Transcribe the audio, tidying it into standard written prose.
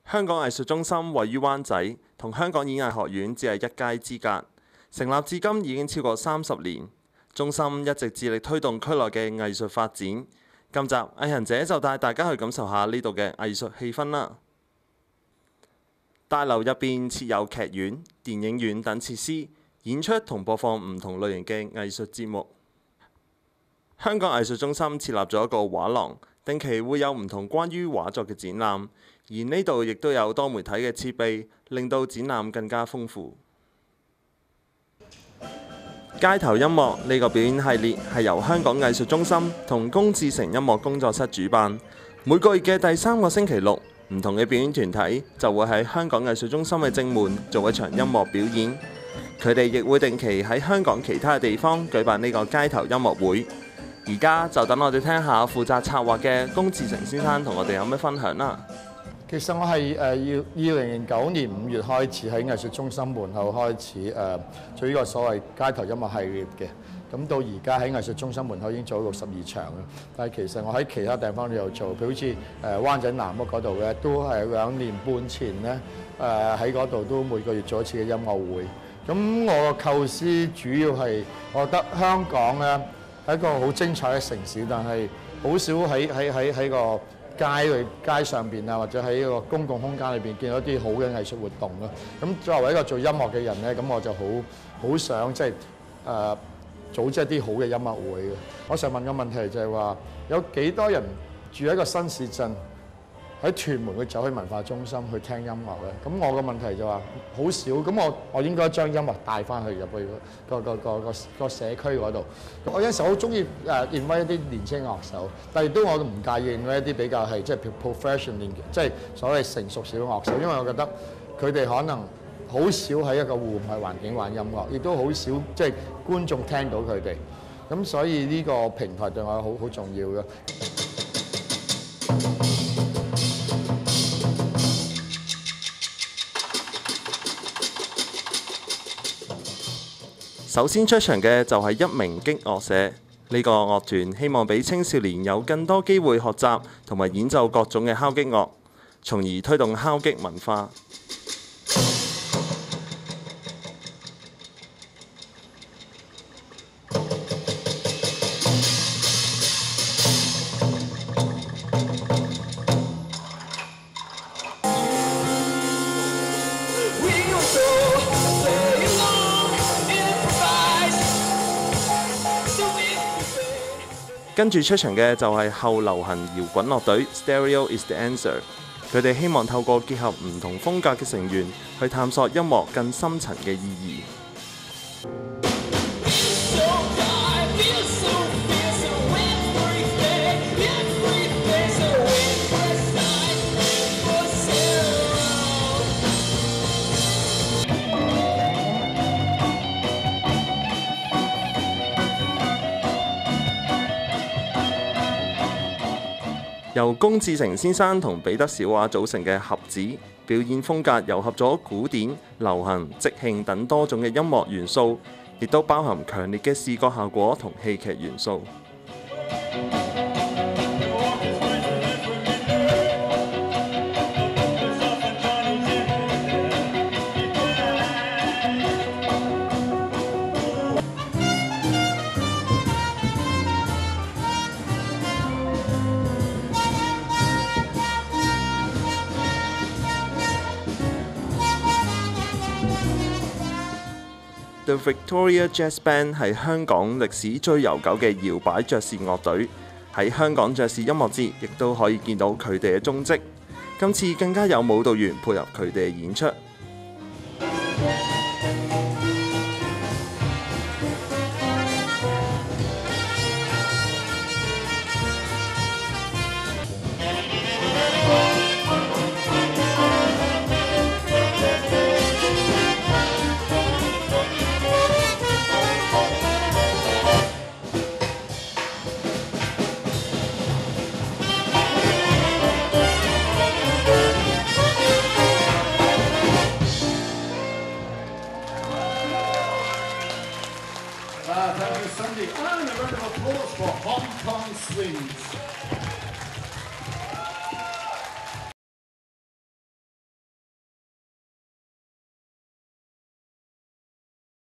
香港藝術中心位於灣仔，同香港演藝學院只係一街之隔。成立至今已經超過30年，中心一直致力推動區內嘅藝術發展。今集藝行者就帶大家去感受下呢度嘅藝術氣氛啦。大樓入邊設有劇院、電影院等設施，演出同播放唔同類型嘅藝術節目。香港藝術中心設立咗一個畫廊，定期會有唔同關於畫作嘅展覽，而呢度亦都有多媒體嘅設備，令到展覽更加豐富。街頭音樂呢個表演系列係由香港藝術中心同龔志成音樂工作室主辦，每個月嘅第3個星期六，唔同嘅表演團體就會喺香港藝術中心嘅正門做一場音樂表演。佢哋亦會定期喺香港其他地方舉辦呢個街頭音樂會。而家就等我哋聽下負責策劃嘅龔志成先生同我哋有咩分享啦。 其實我係2009年5月開始喺藝術中心門口開始做呢個所謂街頭音樂系列嘅，咁到而家喺藝術中心門口已經做咗62場啦。但係其實我喺其他地方都有做，譬如好似灣仔南屋嗰度咧，都係2年半前咧喺嗰度都每個月做一次嘅音樂會。咁我嘅構思主要係，我覺得香港咧係一個好精彩嘅城市，但係好少喺個街上邊啊，或者喺個公共空間裏邊見到啲好嘅藝術活動咯。咁作為一個做音樂嘅人咧，咁我就好想即係組織一啲好嘅音樂會嘅。我想問個問題就係話，有幾多人住喺一個新市鎮，喺屯門會走去文化中心去聽音樂咧？咁我個問題就話好少，咁我應該將音樂帶翻去入去個社區嗰度。我有陣時好中意invite一啲年輕樂手，但係都我唔介意invite一啲比較係即係 professional 即係所謂成熟小樂手，因為我覺得佢哋可能好少喺一個戶外環境玩音樂，亦都好少即係觀眾聽到佢哋。咁所以呢個平台對我好重要嘅。 首先出場嘅就係一名擊樂社，呢個樂團希望俾青少年有更多機會學習同埋演奏各種嘅敲擊樂，從而推動敲擊文化。跟住出場嘅就係後流行搖滾樂隊 Stereo is the Answer， 佢哋希望透過結合唔同風格嘅成員，去探索音樂更深層嘅意義。由龔志成先生同彼得小華組成嘅盒子，表演風格糅合咗古典、流行、即興等多種嘅音樂元素，亦都包含強烈嘅視覺效果同戲劇元素。The Victoria Jazz Band 係香港歷史最悠久嘅搖擺爵士樂隊，喺香港爵士音樂節亦都可以見到佢哋嘅蹤跡。今次更加有舞蹈員配合佢哋嘅演出。